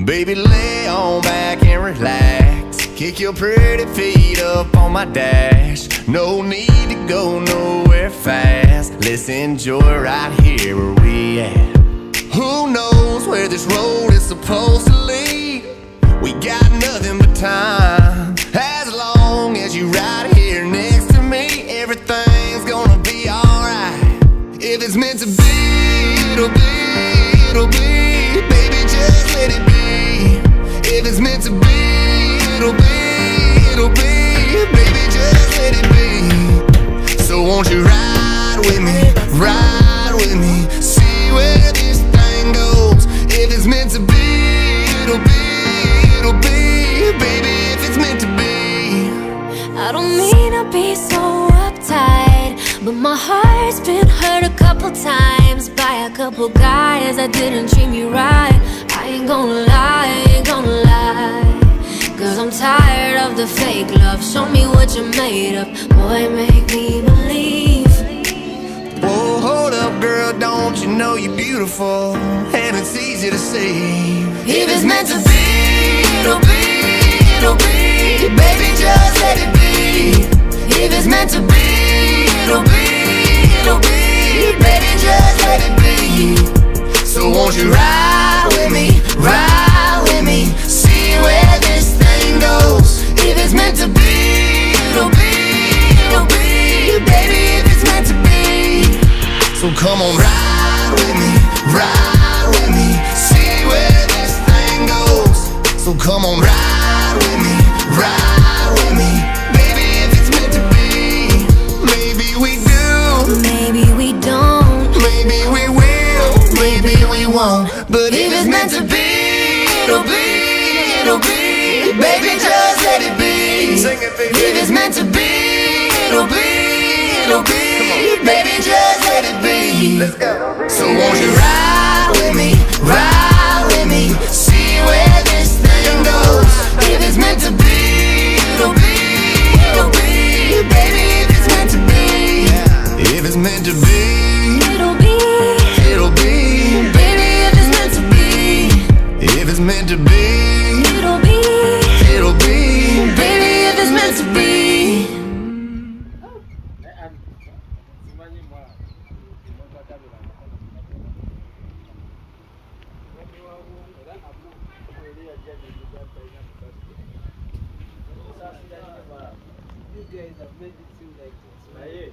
Baby, lay on back and relax. Kick your pretty feet up on my dash. No need to go nowhere fast. Let's enjoy right here where we at. Who knows where this road is supposed to lead? We got nothing but time. As long as you right here next to me, everything's gonna be alright. If it's meant to be, it'll be, it'll be. Baby, just let it be. If it's meant to be, it'll be, it'll be. Baby, just let it be. So won't you ride with me, ride with me, see where this thing goes. If it's meant to be, it'll be, it'll be. Baby, if it's meant to be. I don't mean to be so uptight, but my heart's been hurt a couple times by a couple guys that didn't treat me right. I ain't gonna lie, I ain't gonna lie, 'cause I'm tired of the fake love. Show me what you're made of, boy, make me believe. Whoa, hold up, girl, don't you know you're beautiful? And it's easy to see. If it's meant to be, it'll be, it'll be. Baby, just let it be. If it's meant to be, it'll be, it'll be. Baby, just let it be. So won't you ride with me, ride with me, see where this thing goes. If it's meant to be, it'll be, it'll be. Baby, if it's meant to be. So come on, ride with me, ride with me, see where this thing goes. So come on, ride with me, ride with me. Baby, if it's meant to be. Maybe we do, Maybe we don't, maybe we will, maybe we won't. But if it's meant to be, it'll be, it'll be. Baby, just let it be. Sing it, baby. If it's meant to be, it'll be, it'll be. Baby, just let it be. Let's go. So won't you ride with me, ride with me, see where this thing goes. If it's meant to be, it'll be, it'll be. Baby, if it's meant to be. If it's meant to be, it'll be, it'll be. baby, if it's meant to be. If it's meant to be, It'll be, it'll be. baby, if it's meant to be. You guys have made it seem like it's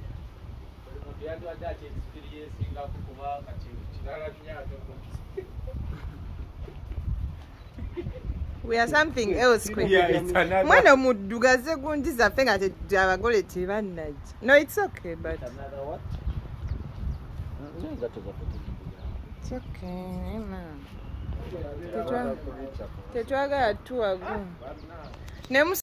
We are something else. yeah, it's another. Mwana muduga ze gundi zaffe nga abagole tebannaja. No, it's okay, but Another what? it's okay. Tetwagala tuwagu.